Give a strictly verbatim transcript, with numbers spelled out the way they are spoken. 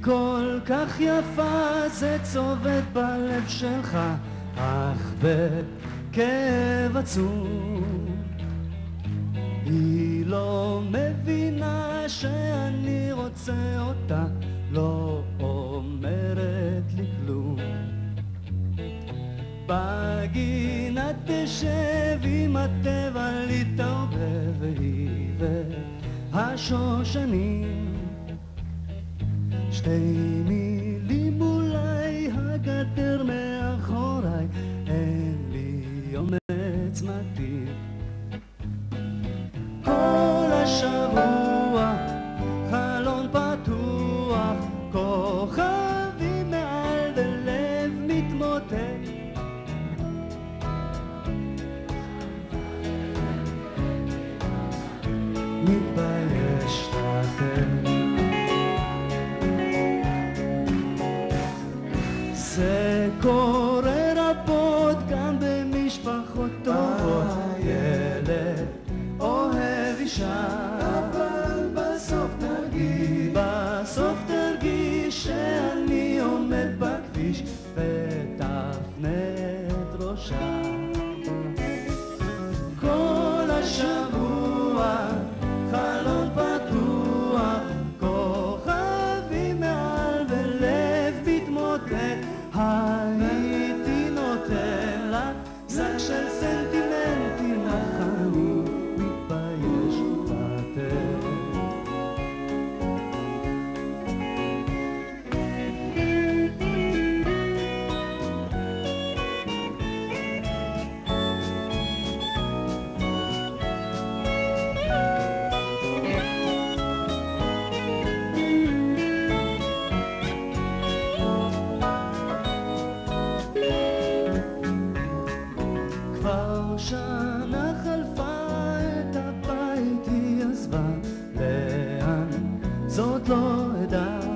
כל כך יפה, זה צובט בלב שלך, אך בכאב עצום. היא לא מבינה שאני רוצה אותה, לא אומרת לי כלום. בגינה תשב עם הטבע להתערבב, והיא והשושנים, שתי מילים אולי, הגדר מאחוריי, אין לי אומץ מתאים. כל השבוע חלון פתוח, כוכבים מעל ולב מתמוטט. מתבייש לתת. זה קורה רבות גם במשפחות טובות, ילד אוהב אישה, אבל בסוף תרגיש, בסוף תרגיש שאני עומד בכביש ותפנה את ראשה. כל השבוע חלון פתוח, כוכבים מעל ולב מתמוטט. הייתי נותן לה זק של סנטימנטים, אך אני מתבייש לתת. כבר שנה חלפה, את הבית היא עזבה, לאן זאת לא אדע.